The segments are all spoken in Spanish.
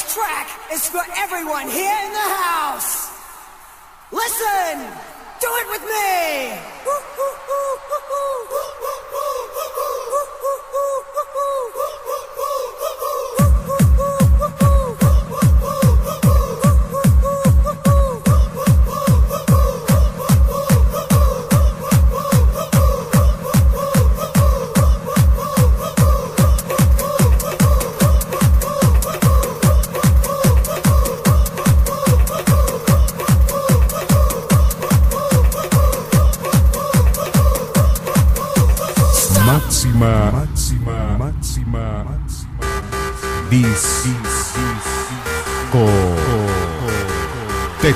track is for everyone here in the house. Listen, do it with me. Máxima disco tec.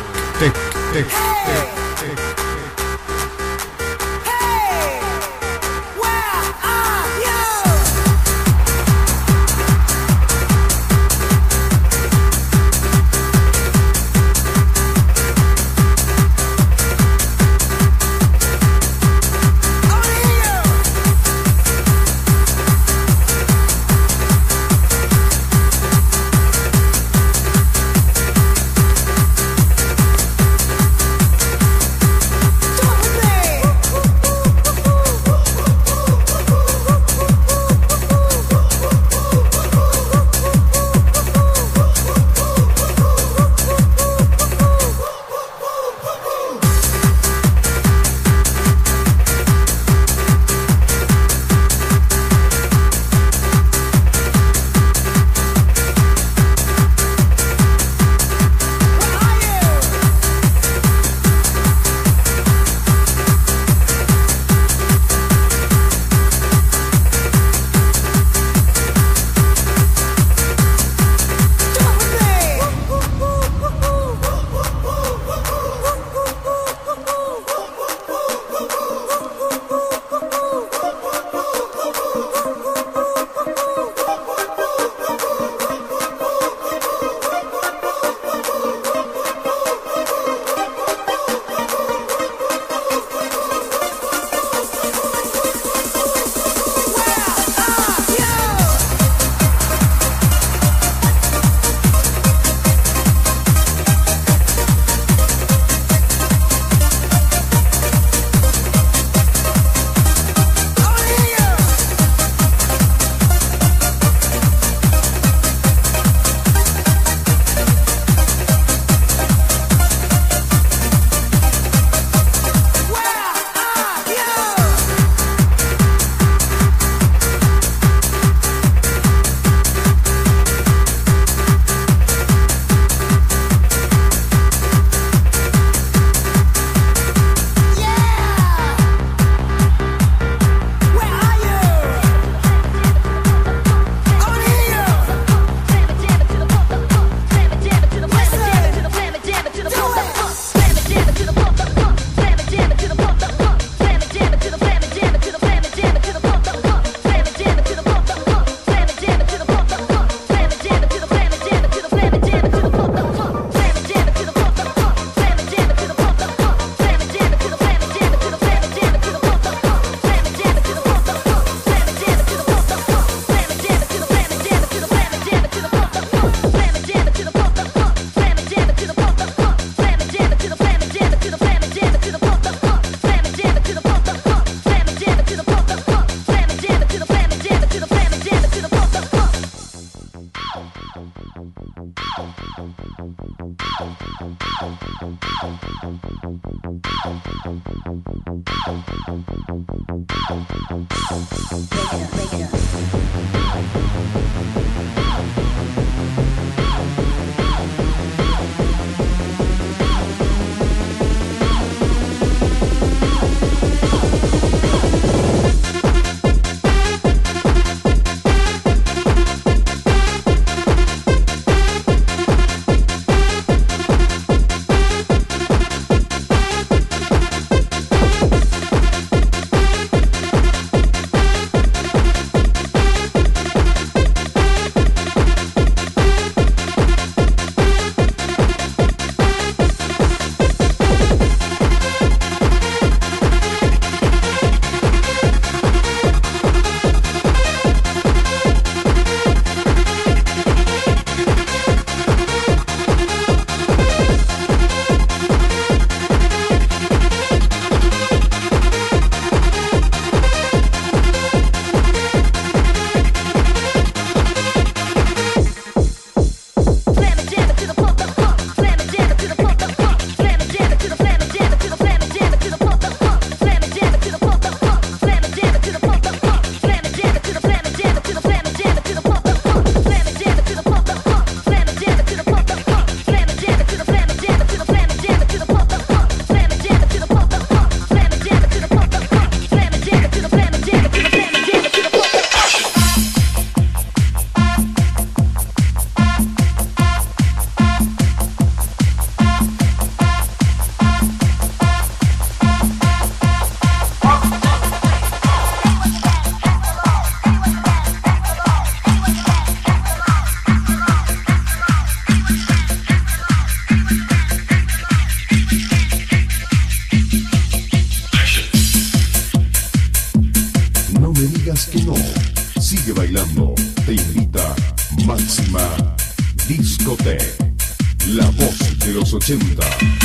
de los 80.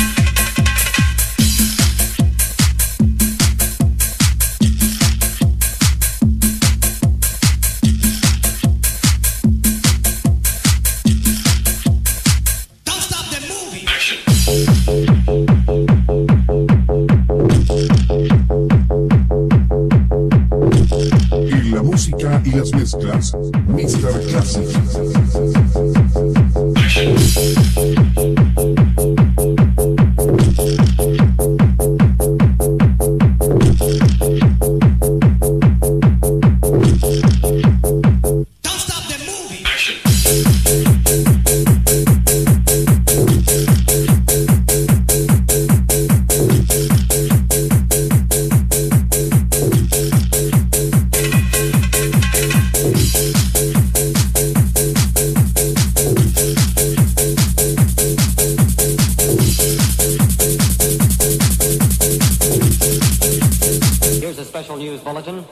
Y la música y las mezclas, Mr. Classic. Here's a special news bulletin.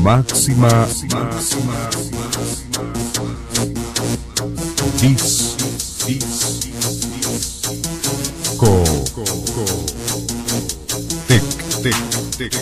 máxima disco.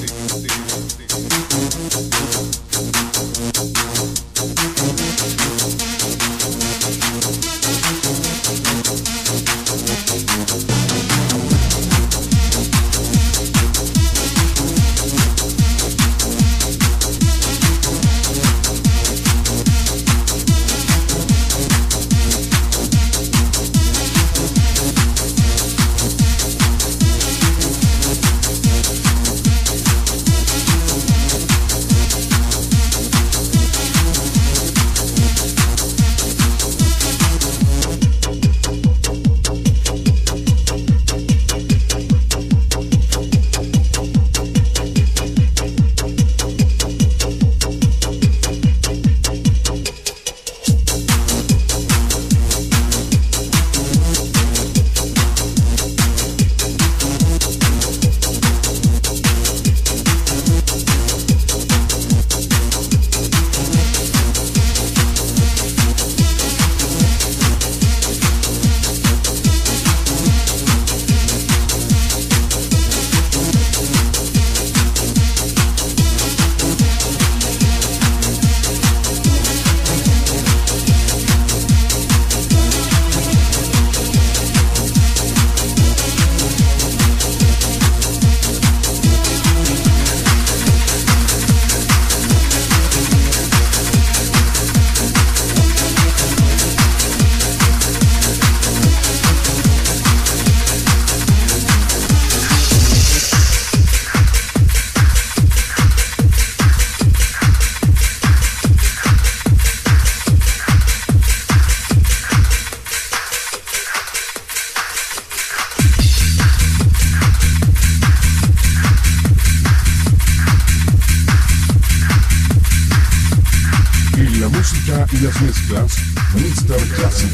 Y las mezclas, Mr. Classic.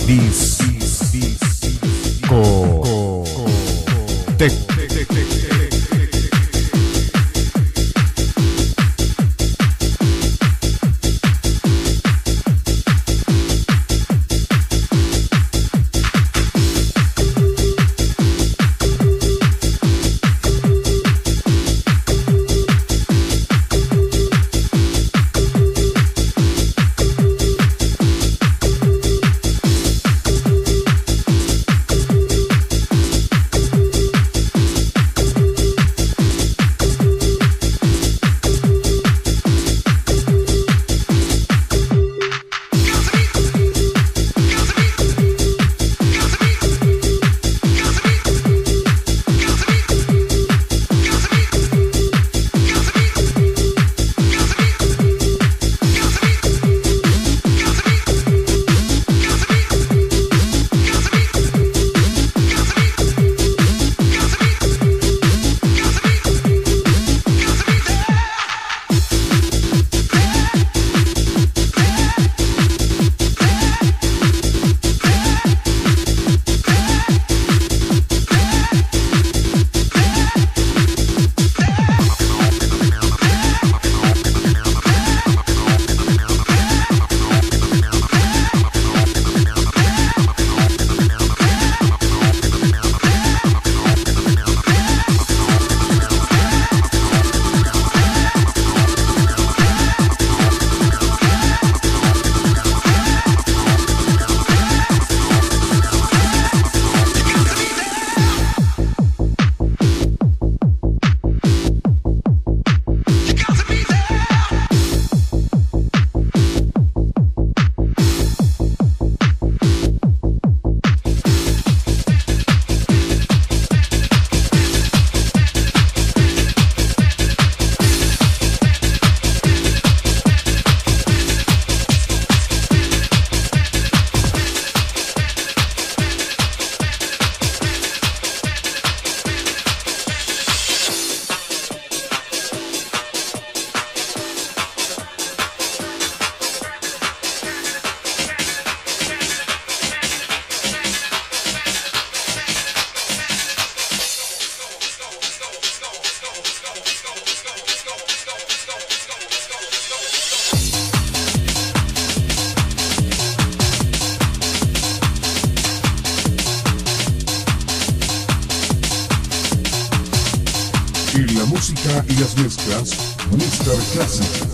En la música y las mezclas, Mr. Classic.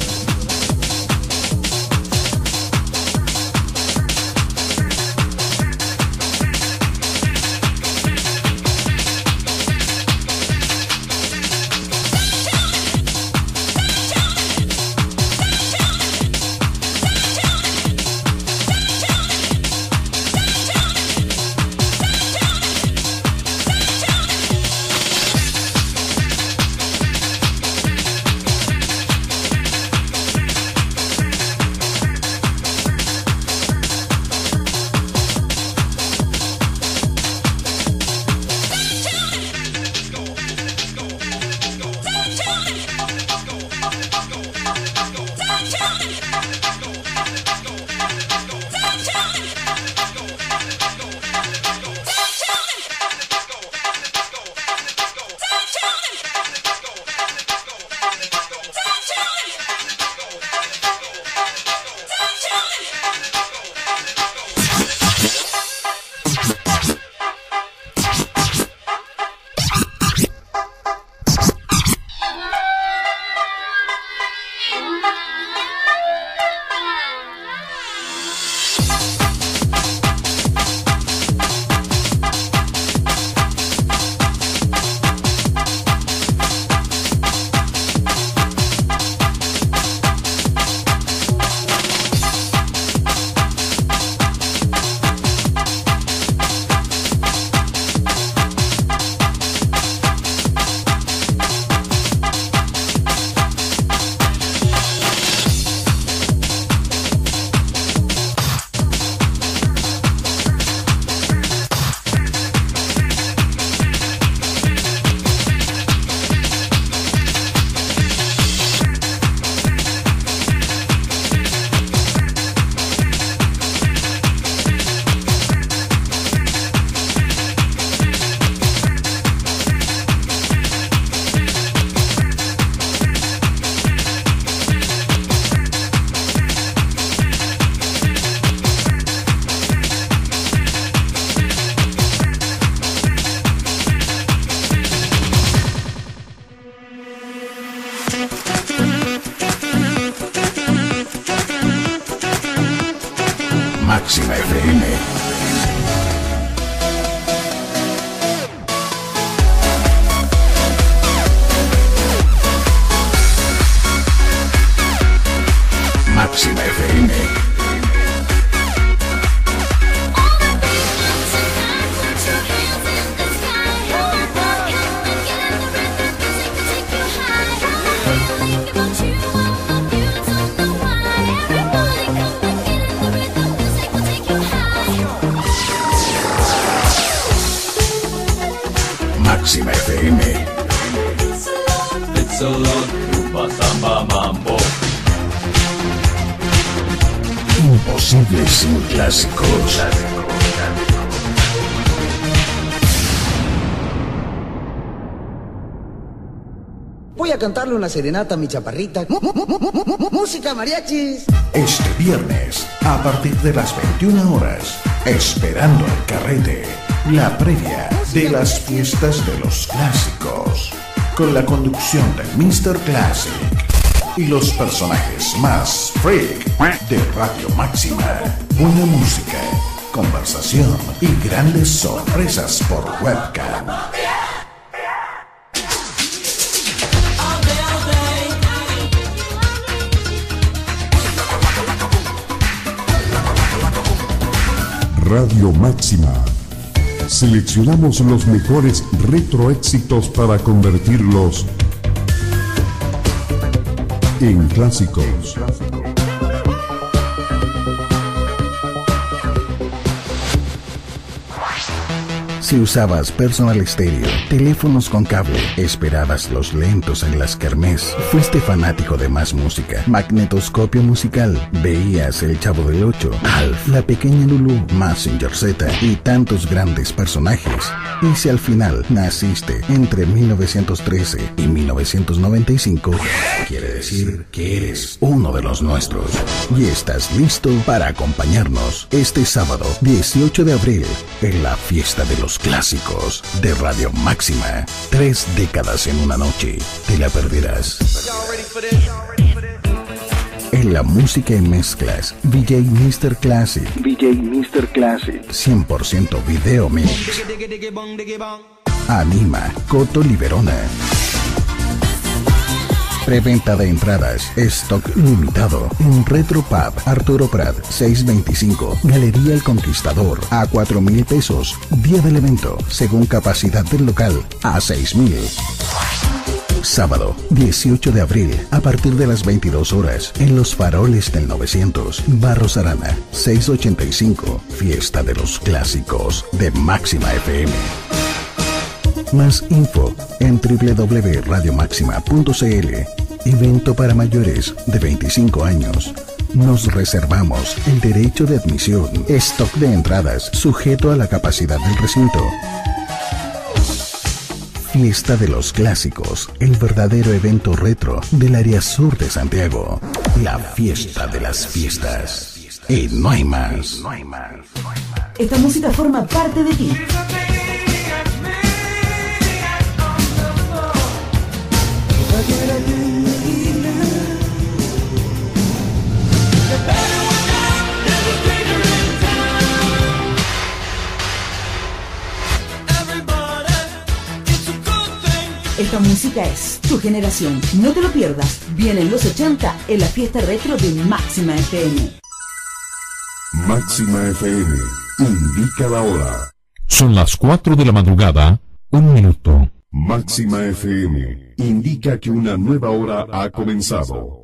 Máxima FM. Máxima FM. Máxima FM. It's a lot, rumba, samba, mambo. Imposible sin clásicos. Voy a cantarle una serenata a mi chaparrita. Música mariachis. Este viernes, a partir de las 21 horas, Esperando el Carrete, la previa de las fiestas de los clásicos, con la conducción del Mr. Classic y los personajes más freak de Radio Máxima. Buena música, conversación y grandes sorpresas por webcam. Radio Máxima. Seleccionamos los mejores retroéxitos para convertirlos en clásicos. Si usabas personal estéreo, teléfonos con cable, esperabas los lentos en las kermés, fuiste fanático de Más Música, Magnetoscopio Musical, veías El Chavo del Ocho, Alf, La Pequeña Lulú, Mazinger Z y tantos grandes personajes. Y si al final naciste entre 1913 y 1995, quiere decir que eres uno de los nuestros. Y estás listo para acompañarnos este sábado 18 de abril en la fiesta de los clásicos de Radio Máxima. 3 décadas en una noche. Te la perderás. En la música y mezclas, DJ Mr. Classic. DJ Mr. Classic. 100% video mix. Anima Coto Liberona. Preventa de entradas, stock limitado en Retro Pub, Arturo Prat, 625, Galería El Conquistador, a 4,000 pesos. Día del evento, según capacidad del local, a 6,000. Sábado, 18 de abril, a partir de las 22 horas, en Los Faroles del 900, Barros Arana, 685, Fiesta de los Clásicos de Máxima FM. Más info en www.radiomaxima.cl. Evento para mayores de 25 años. Nos reservamos el derecho de admisión. Stock de entradas sujeto a la capacidad del recinto. Fiesta de los Clásicos, el verdadero evento retro del área sur de Santiago. La fiesta de las fiestas. Y no hay más. Esta música forma parte de ti. Esta música es tu generación. No te lo pierdas. Vienen los 80 en la fiesta retro de Máxima FM. Máxima FM indica la hora. Son las 4 de la madrugada, 1 minuto. Máxima FM indica que una nueva hora ha comenzado.